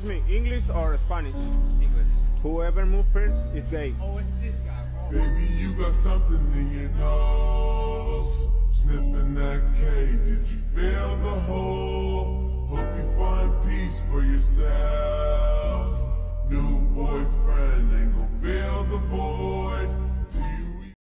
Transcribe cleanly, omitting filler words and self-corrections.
me, English or Spanish? English. Whoever moves first is gay. Oh, it's this guy. Oh. Baby, you got something in your nose. Sniffing that K, did